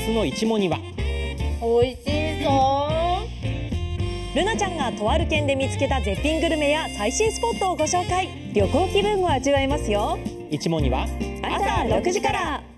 日のいちもには美味しそう。 ルナちゃんがとある県で見つけた絶品グルメや最新スポットをご紹介。旅行気分を味わえますよ。 いちもには朝6時から。